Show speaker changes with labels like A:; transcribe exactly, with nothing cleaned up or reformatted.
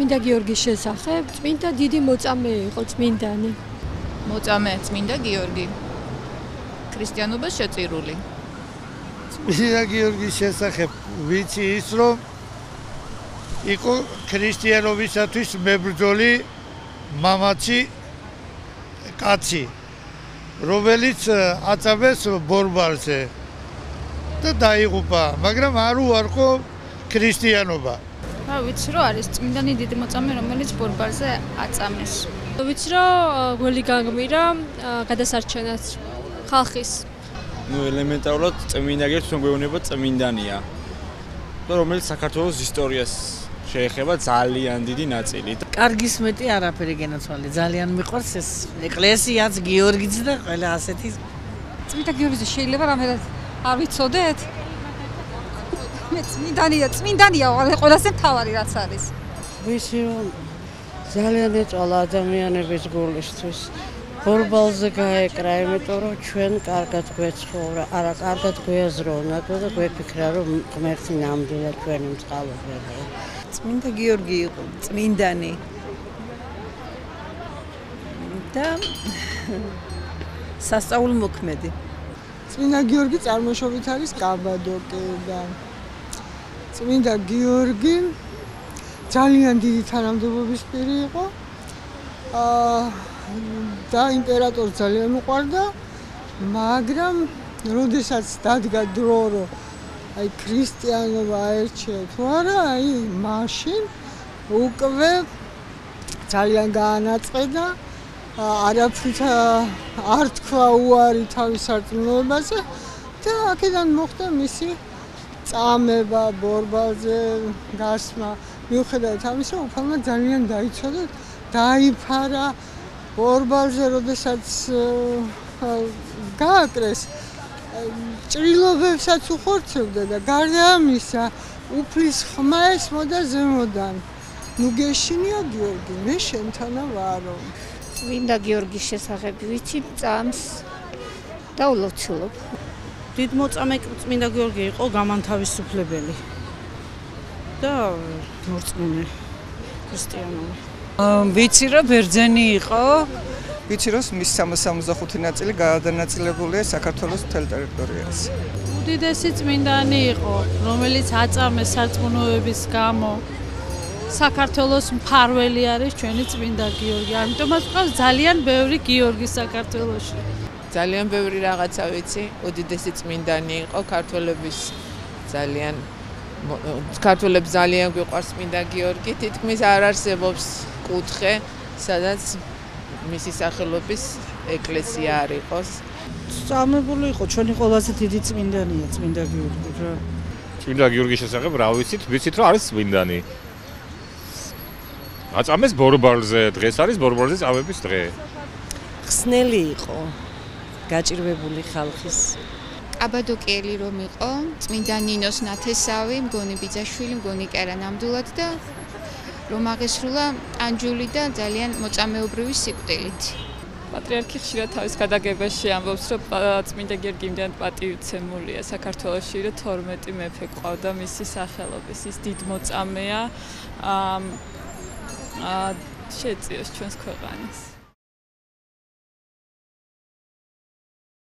A: წმინდა გიორგის შესახებ, წმინდა დიდი მოწამე იყო წმინდანი.
B: მოწამე წმინდა გიორგი. ქრისტიანობას შეწირული.
C: წმინდა გიორგის შესახებ ვიცი ის, რომ იყო ქრისტიანობისათვის მებრძოლი მამაცი კაცი, რომელიც აწამეს ბორბალზე და დაიღუპა, მაგრამ არ უარყო ქრისტიანობა.
D: რა ვიცი რომ არის წმინდანი დიდი მოწამე, რომელიც ბორბალზე აწამეს.
A: ვიცი რომ გველი განგმირა გადასარჩენად ხალხის.
E: ნუ ელემენტარულად წმინდა გიორგი თვითონ გვეუბნება წმინდანია. და რომელიც საქართველოს ისტორიას შეეხება ძალიან დიდი ნაწილი.
F: კარგის მეტი არაფერი გენაცვალე. ძალიან მიყვარს ეს ეკლესიაც, გიორგიც და ყველა ასეთი.
G: წმინდა გიორგიზე შეიძლება რამე არ ვიცოდეთ? მე წმინდანია, წმინდანია ყველაზე მთავარი რაც არის.
H: ვიცი რომ ძალიან ეწვალა ადამიანების გულისთვის. ბორბალზე გაეკრა, იმიტომ რომ ჩვენ კარგად გვეცხოვრა, არა კარგად გვეაზროვნა და გვეფიქრა რომ ღმერთი ნამდვილად ჩვენი მწყალობელია.
I: წმინდა გიორგი იყო წმინდანი და სასწაული მოქმედი.
J: წმინდა გიორგი წარმოშობით არის კაბადოკიიდან. წმინდა გიორგი ძალიან დიდი თანამდებობის პირი იყო. აა და იმპერატორს ძალიან უყვარდა, მაგრამ როდესაც დადგა დრო, რომ აი ქრისტიანობა აერჩია თუ არა, აი მაშინ უკვე ძალიან გაანაწყედა, არაფრით არ თქვა უარი თავის სარწმუნოებაზე და აქედან მოხდა მისი წამება ბორბალზე გასმა. მიუხედავად ამისა, უფალმა ძალიან დაიცვა და დაიფარა ბორბალზე, როდესაც გააკრეს, ჭრილობებსაც უხორცებდა და გარდა ამისა, უფლის ხმა ესმოდა ზემოდან. ნუ გეშინია გიორგი, მე შენთანა ვარო.
D: წმინდა გიორგის შესახებ ვიცი წამს და ულოცულობ.
F: დიდ მოწამე წმინდა გიორგი იყო გამანთავისუფლებელი და მორწმუნე ქრისტიანული.
K: ვიცი რომ ბერძენი იყო,
L: ვიცი რომ მის სამას სამოცდახუთი ნაწილი გადანაწილებულია საქართველოს მთელ ტერიტორიაზე.
M: უდიდესი წმინდანი იყო, რომელიც აწამეს სარწმუნოების გამო. საქართველოს მფარველი არის ჩვენი წმინდა გიორგი. ამიტომაც ყავს ძალიან ბევრი გიორგი საქართველოში.
B: ძალიან ბევრი რაღაცა ვიცი, უდიდესი წმინდანი იყო ქართველების ძალიან ქართველებს ძალიან გვიყვარს წმინდა გიორგი. თითქმის არ არსებობს კუთხე, სადაც მისი სახელობის ეკლესია არ იყოს.
F: წამებული იყო ჩვენი ყველაზე დიდი წმინდანია წმინდა გიორგი რა.
N: წმინდა გიორგის შესახებ რა ვიცით? ვიცით რომ არის წმინდანი. აწამეს ბორბალზე, დღეს არის ბორბალზე წამების დღე.
H: ხსნელი იყო, გაჭირვებული ხალხის.
B: კაბადოკიელი რომ იყო, წმინდა ნინოს ნათესავი, მგონი ბიძაშვილი, მგონი კერა ნამდვილად და რომ აღესრულა ტანჯული და ძალიან მოწამეობრივი სიკვდილით.
M: პატრიარქი ხშირად თავის გადაგებაში ამბობს, რომ წმინდა გიორგი იმდენად პატივცემულია საქართველოში, რომ თორმეტი მეფე ყავდა მისი სახელობის. ის დიდ მოწამეა. აა შეეწიოს ჩვენს ქვეყანას.